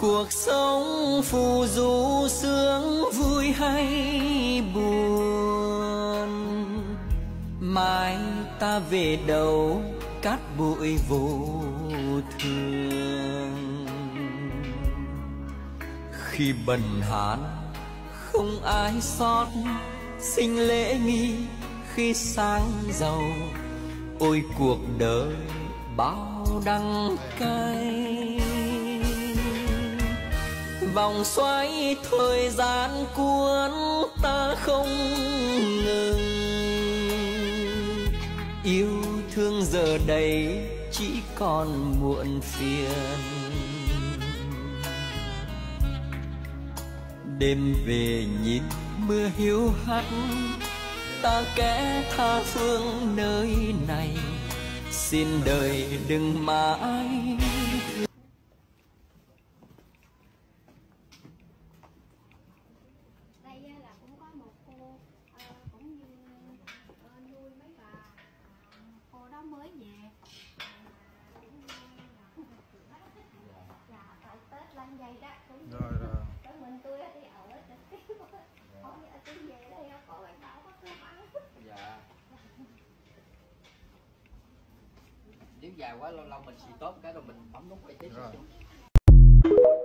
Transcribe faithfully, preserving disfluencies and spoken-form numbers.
cuộc sống phù du sướng vui hay buồn, mai ta về đâu cát bụi vô thường. Khi bần hàn không ai sót sinh lễ nghi, khi sang giàu ôi cuộc đời bao đắng cay. Vòng xoay thời gian cuốn ta không ngừng, yêu thương giờ đây chỉ còn muộn phiền. Đêm về nhìn mưa hiu hắt, ta kẻ tha phương nơi này, xin đời đừng mãi. Đây là cũng có một cô uh, cũng như uh, nuôi mấy bà, uh, cô đó mới về là tại Tết lên dây đó cũng rồi rồi. Tới mình tôi đi ở trên kia không ở trên về đây có bạn bảo có cơm ăn. Dạ. Nếu dài quá lâu lâu mình xì tốt cái rồi mình bấm nút quay tiếp.